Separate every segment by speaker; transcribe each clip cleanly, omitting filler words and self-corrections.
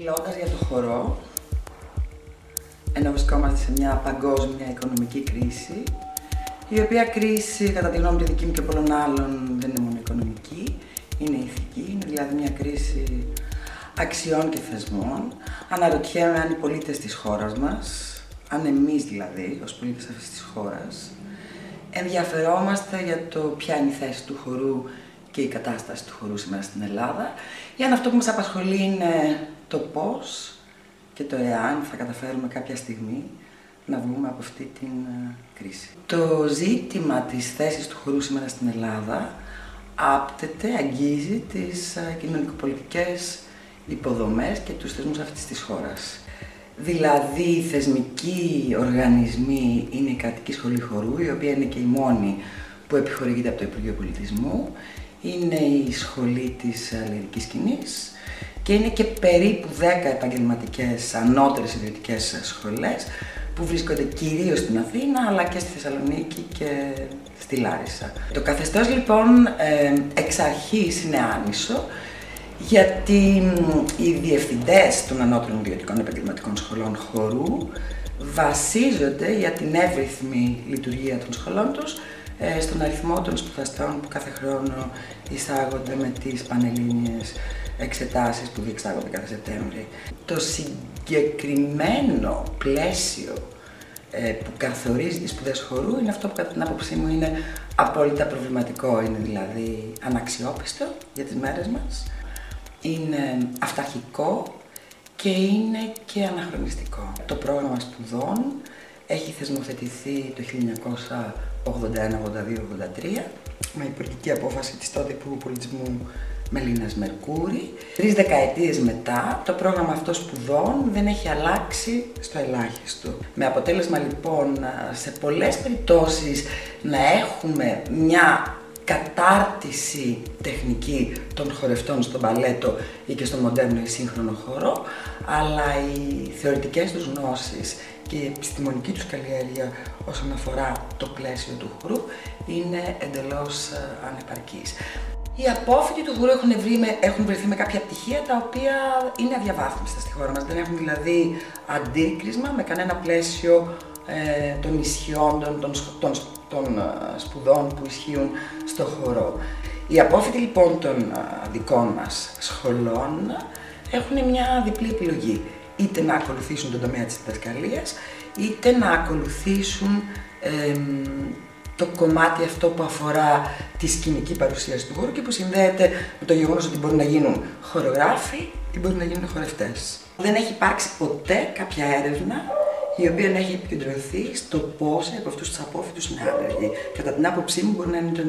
Speaker 1: Μιλώντας για το χορό, ενώ βρισκόμαστε σε μια παγκόσμια οικονομική κρίση, η οποία κρίση, κατά τη γνώμη τη δική μου και πολλών άλλων, δεν είναι μόνο οικονομική, είναι ηθική, είναι δηλαδή μια κρίση αξιών και θεσμών. Αναρωτιέμαι αν οι πολίτες της χώρας μας, αν εμείς δηλαδή, ως πολίτες αυτής της χώρας, ενδιαφερόμαστε για το ποια είναι η θέση του χορού και η κατάσταση του χορού σήμερα στην Ελλάδα, ή αν αυτό που μας απασχολεί είναι το πώς και το εάν θα καταφέρουμε κάποια στιγμή να βγούμε από αυτή την κρίση. Το ζήτημα της θέσης του χορού σήμερα στην Ελλάδα άπτεται, αγγίζει τις κοινωνικοπολιτικές υποδομές και τους θεσμούς αυτής της χώρας. Δηλαδή, οι θεσμικοί οργανισμοί είναι η Κρατική Σχολή Χορού, η οποία είναι και η μόνη που επιχορηγείται από το Υπουργείο Πολιτισμού, είναι η Σχολή της Λυρικής Σκηνής και είναι και περίπου 10 επαγγελματικές ανώτερες ιδιωτικές σχολές που βρίσκονται κυρίως στην Αθήνα, αλλά και στη Θεσσαλονίκη και στη Λάρισα. Το καθεστώς λοιπόν εξ αρχής είναι άνισο, γιατί οι διευθυντές των ανώτερων ιδιωτικών επαγγελματικών σχολών χορού βασίζονται για την εύρυθμη λειτουργία των σχολών τους στον αριθμό των σπουδαστών που κάθε χρόνο εισάγονται με τις πανελλήνιες εξετάσεις που διεξάγονται κάθε Σεπτέμβρη. Το συγκεκριμένο πλαίσιο που καθορίζει τις σπουδές χορού είναι αυτό που κατά την άποψή μου είναι απόλυτα προβληματικό. Είναι δηλαδή αναξιόπιστο για τις μέρες μας, είναι αυταρχικό και είναι και αναχρονιστικό. Το πρόγραμμα σπουδών έχει θεσμοθετηθεί το 1981-82-83 με υπουργική απόφαση της τότε Υπουργού Πολιτισμού Μελίνας Μερκούρη. 3 δεκαετίες μετά, το πρόγραμμα αυτό σπουδών δεν έχει αλλάξει στο ελάχιστο. Με αποτέλεσμα λοιπόν σε πολλές περιπτώσεις να έχουμε μια κατάρτιση τεχνική των χορευτών στο μπαλέτο ή και στο μοντέρνο ή σύγχρονο χορό, αλλά οι θεωρητικές τους γνώσεις και η επιστημονική τους καλλιέργεια όσον αφορά το πλαίσιο του χορού είναι εντελώς ανεπαρκής. Οι απόφοιτοι του χορού έχουν βρεθεί με κάποια πτυχία τα οποία είναι αδιαβάθμιστα στη χώρα μας. Δεν έχουν δηλαδή αντίκρισμα με κανένα πλαίσιο των ισχυόντων, των σπουδών που ισχύουν στο χορό. Οι απόφοιτοι λοιπόν των δικών μας σχολών έχουν μια διπλή επιλογή. Είτε να ακολουθήσουν τον τομέα της διδασκαλίας, είτε να ακολουθήσουν το κομμάτι αυτό που αφορά τη σκηνική παρουσίαση του χώρου και που συνδέεται με το γεγονός ότι μπορούν να γίνουν χορογράφοι ή μπορούν να γίνουν χορευτές. Δεν έχει υπάρξει ποτέ κάποια έρευνα η οποία να έχει επικεντρωθεί στο πόσοι από αυτούς τους απόφοιτους είναι άνεργοι. Κατά την άποψή μου μπορεί να είναι το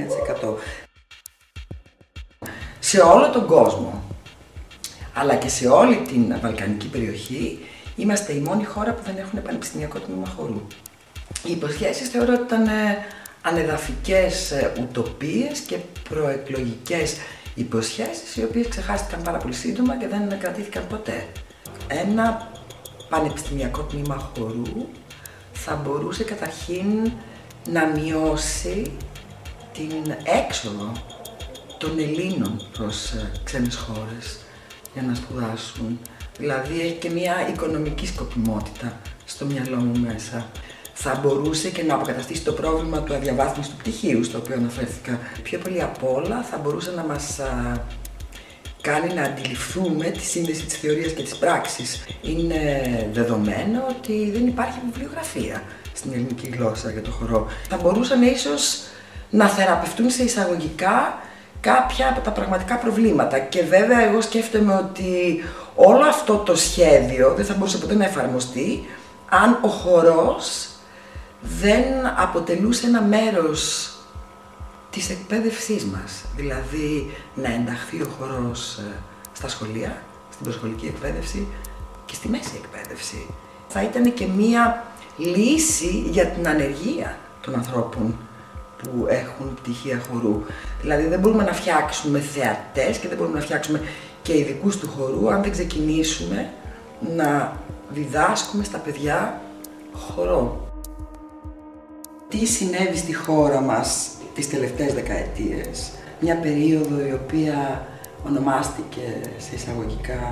Speaker 1: 99%. Σε όλο τον κόσμο, αλλά και σε όλη την βαλκανική περιοχή, είμαστε η μόνη χώρα που δεν έχουν πανεπιστημιακό τμήμα χορού. Οι υποσχέσεις θεωρώ ότι ήταν ανεδαφικές ουτοπίες και προεκλογικές υποσχέσεις, οι οποίες ξεχάστηκαν πάρα πολύ σύντομα και δεν κρατήθηκαν ποτέ. Ένα πανεπιστημιακό τμήμα χορού θα μπορούσε καταρχήν να μειώσει την έξοδο των Ελλήνων προς ξένες χώρες για να σπουδάσουν. Δηλαδή έχει και μια οικονομική σκοπιμότητα στο μυαλό μου μέσα. Θα μπορούσε και να αποκαταστήσει το πρόβλημα του αδιαβάθμιστου πτυχίου, στο οποίο αναφέρθηκα. Πιο πολύ απ' όλα θα μπορούσε να μας κάνει να αντιληφθούμε τη σύνδεση της θεωρίας και της πράξης. Είναι δεδομένο ότι δεν υπάρχει βιβλιογραφία στην ελληνική γλώσσα για το χορό. Θα μπορούσαν ίσως να θεραπευτούν σε εισαγωγικά κάποια από τα πραγματικά προβλήματα. Και βέβαια εγώ σκέφτομαι ότι όλο αυτό το σχέδιο δεν θα μπορούσε ποτέ να εφαρμοστεί αν ο χορός δεν αποτελούσε ένα μέρος της εκπαίδευσής μας. Δηλαδή να ενταχθεί ο χορός στα σχολεία, στην προσχολική εκπαίδευση και στη μέση εκπαίδευση. Θα ήταν και μία λύση για την ανεργία των ανθρώπων που έχουν πτυχία χορού. Δηλαδή δεν μπορούμε να φτιάξουμε θεατές και δεν μπορούμε να φτιάξουμε και ειδικούς του χορού αν δεν ξεκινήσουμε να διδάσκουμε στα παιδιά χορό. Τι συνέβη στη χώρα μας τις τελευταίες δεκαετίες, μια περίοδο η οποία ονομάστηκε σε εισαγωγικά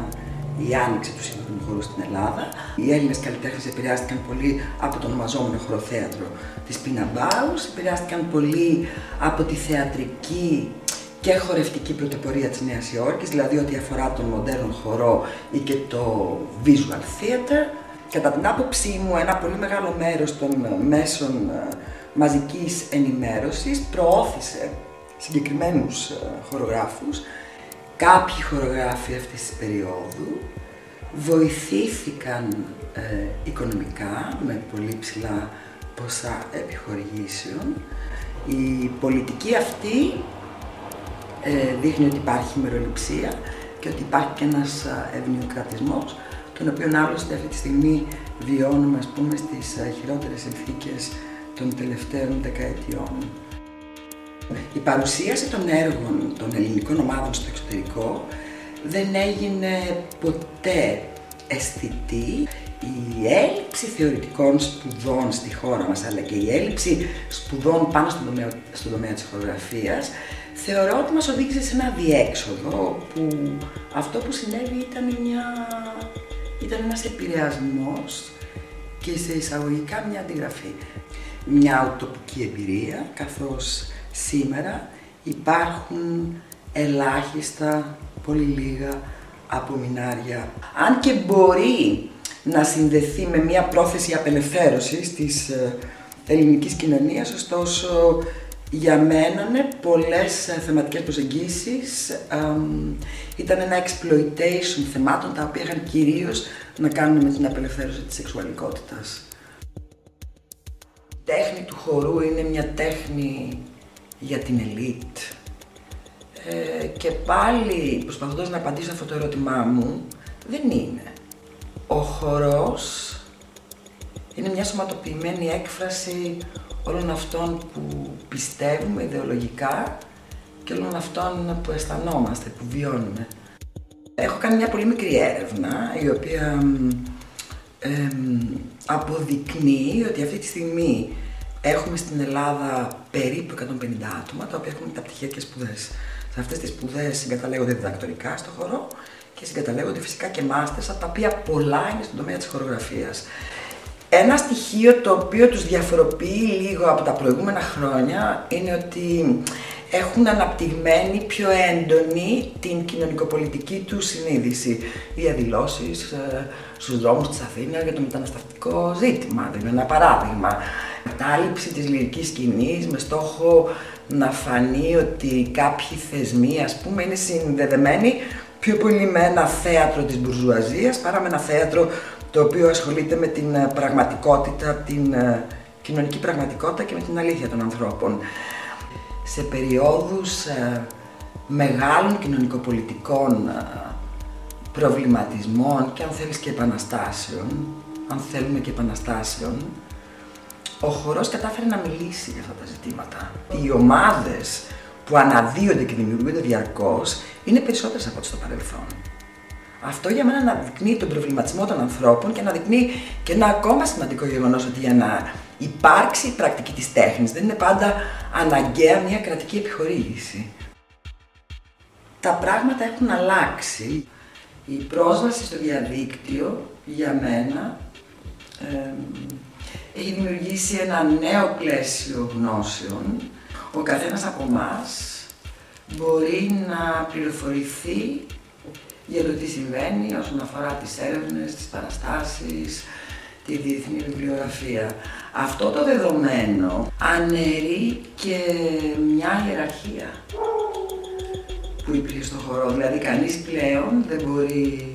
Speaker 1: η άνοιξη του σύγχρονου χώρου στην Ελλάδα. Οι Έλληνες καλλιτέχνες επηρεάστηκαν πολύ από το ονομαζόμενο χωροθέατρο της Πίνα Μπάους, επηρεάστηκαν πολύ από τη θεατρική και χορευτική πρωτοπορία της Νέας Υόρκης, δηλαδή ό,τι αφορά τον μοντέρνο χορό ή και το visual theater. Κατά την άποψή μου, ένα πολύ μεγάλο μέρος των μέσων μαζικής ενημέρωσης προώθησε συγκεκριμένους χορογράφους. Κάποιοι χορογράφοι αυτής της περίοδου βοηθήθηκαν οικονομικά με πολύ ψηλά ποσά επιχορηγήσεων. Η πολιτική αυτή δείχνει ότι υπάρχει μεροληψία και ότι υπάρχει και ένας ευνοιοκρατισμός, τον οποίο άλλωστε αυτή τη στιγμή βιώνουμε, ας πούμε, στις χειρότερες συνθήκες των τελευταίων δεκαετιών. Η παρουσίαση των έργων των ελληνικών ομάδων στο εξωτερικό δεν έγινε ποτέ αισθητή. Η έλλειψη θεωρητικών σπουδών στη χώρα μας, αλλά και η έλλειψη σπουδών πάνω στον τομέα της χορογραφίας, θεωρώ ότι μας οδήγησε σε ένα διέξοδο, που αυτό που συνέβη ήταν ένας επηρεασμός και σε εισαγωγικά μια αντιγραφή. Μια ουτοπική εμπειρία, καθώς σήμερα υπάρχουν ελάχιστα, πολύ λίγα απομεινάρια. Αν και μπορεί να συνδεθεί με μια πρόθεση απελευθέρωσης της ελληνικής κοινωνίας, ωστόσο για μένα πολλές θεματικές προσεγγίσεις ήταν ένα exploitation θεμάτων, τα οποία είχαν κυρίως να κάνουν με την απελευθέρωση της σεξουαλικότητας. Η τέχνη του χορού είναι μια τέχνη για την ελίτ. Και πάλι, προσπαθώντας να απαντήσω αυτό το ερώτημά μου, δεν είναι. Ο χορός είναι μια σωματοποιημένη έκφραση όλων αυτών που πιστεύουμε ιδεολογικά και όλων αυτών που αισθανόμαστε, που βιώνουμε. Έχω κάνει μια πολύ μικρή έρευνα, η οποία αποδεικνύει ότι αυτή τη στιγμή έχουμε στην Ελλάδα περίπου 150 άτομα, τα οποία έχουν μεταπτυχιακές σπουδές. Σε αυτές τις σπουδές συγκαταλέγονται διδακτορικά στο χορό και συγκαταλέγονται φυσικά και μάστερς, από τα οποία πολλά είναι στον τομέα της χορογραφίας. Ένα στοιχείο το οποίο τους διαφοροποιεί λίγο από τα προηγούμενα χρόνια είναι ότι έχουν αναπτυγμένη πιο έντονη την κοινωνικοπολιτική του συνείδηση. Διαδηλώσεις στους δρόμους της Αθήνας για το μεταναστευτικό ζήτημα, δηλαδή ένα παράδειγμα. Κατάληψη της λυρικής σκηνής με στόχο να φανεί ότι κάποιοι θεσμοί, ας πούμε, είναι συνδεδεμένοι πιο πολύ με ένα θέατρο της μπουρζουαζίας παρά με ένα θέατρο το οποίο ασχολείται με την πραγματικότητα, την κοινωνική πραγματικότητα και με την αλήθεια των ανθρώπων. Σε περιόδους μεγάλων κοινωνικοπολιτικών προβληματισμών και αν θέλεις και επαναστάσεων, αν θέλουμε και επαναστάσεων, ο χορός κατάφερε να μιλήσει για αυτά τα ζητήματα. Οι ομάδες που αναδύονται και δημιουργούνται διαρκώς είναι περισσότερες από ό,τι στο παρελθόν. Αυτό για μένα αναδεικνύει τον προβληματισμό των ανθρώπων και αναδεικνύει και ένα ακόμα σημαντικό γεγονός, ότι για να υπάρξει η πρακτική της τέχνης δεν είναι πάντα αναγκαία μια κρατική επιχορήγηση. Τα πράγματα έχουν αλλάξει. Η πρόσβαση στο διαδίκτυο για μένα έχει δημιουργήσει ένα νέο πλαίσιο γνώσεων. Ο καθένας από εμάς μπορεί να πληροφορηθεί για το τι συμβαίνει όσον αφορά τις έρευνες, τις παραστάσεις, τη διεθνή βιβλιογραφία. Αυτό το δεδομένο αναιρεί και μια ιεραρχία που υπήρχε στον χορό. Δηλαδή κανείς πλέον δεν μπορεί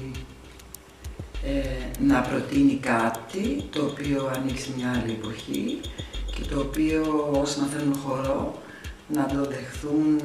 Speaker 1: να προτείνει κάτι το οποίο ανοίξει μια άλλη εποχή και το οποίο όσοι μαθαίνουν χορό να το δεχθούν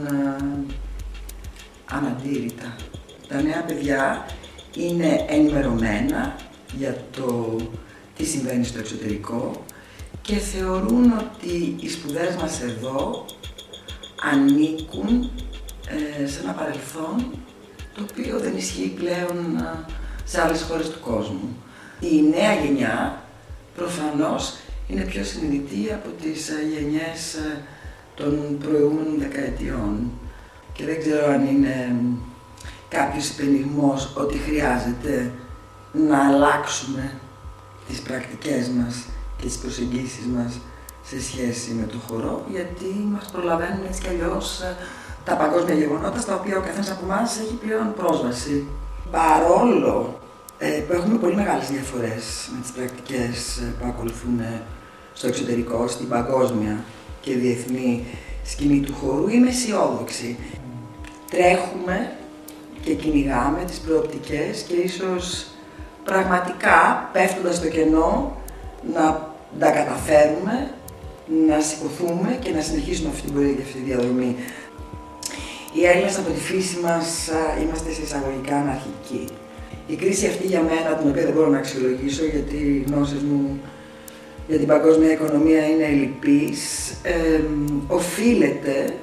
Speaker 1: αναντήρητα. Τα νέα παιδιά είναι ενημερωμένα για το τι συμβαίνει στο εξωτερικό και θεωρούν ότι οι σπουδές μας εδώ ανήκουν σε ένα παρελθόν το οποίο δεν ισχύει πλέον σε άλλες χώρες του κόσμου. Η νέα γενιά προφανώς είναι πιο συνειδητή από τις γενιές των προηγούμενων δεκαετιών και δεν ξέρω αν είναι κάποιος υπενιγμός ότι χρειάζεται να αλλάξουμε τις πρακτικές μας και τις προσεγγίσεις μας σε σχέση με το χορό, γιατί μας προλαβαίνουν έτσι κι αλλιώς τα παγκόσμια γεγονότα στα οποία ο καθένας από εμάς έχει πλέον πρόσβαση. Παρόλο που έχουμε πολύ μεγάλες διαφορές με τις πρακτικές που ακολουθούν στο εξωτερικό, στην παγκόσμια και διεθνή σκηνή του χορού, είμαι αισιόδοξη. Τρέχουμε και κυνηγάμε τις προοπτικές και ίσως πραγματικά, πέφτοντας στο κενό, να τα καταφέρουμε, να σηκωθούμε και να συνεχίσουμε αυτή την πορεία και αυτή τη διαδρομή. Οι Έλληνες από τη φύση μας είμαστε σε εισαγωγικά αναρχικοί. Η κρίση αυτή για μένα, την οποία δεν μπορώ να αξιολογήσω γιατί οι γνώσεις μου για την παγκόσμια οικονομία είναι ελλειπής, οφείλεται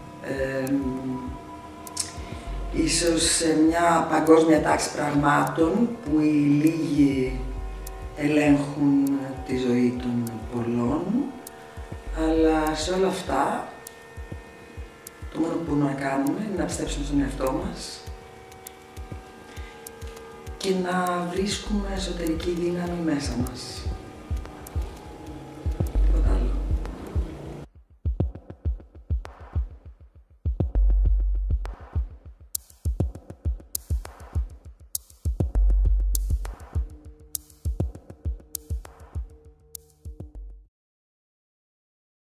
Speaker 1: ίσως σε μια παγκόσμια τάξη πραγμάτων που οι λίγοι ελέγχουν τη ζωή των πολλών, αλλά σε όλα αυτά το μόνο που μπορούμε να κάνουμε είναι να πιστέψουμε στον εαυτό μας και να βρίσκουμε εσωτερική δύναμη μέσα μας.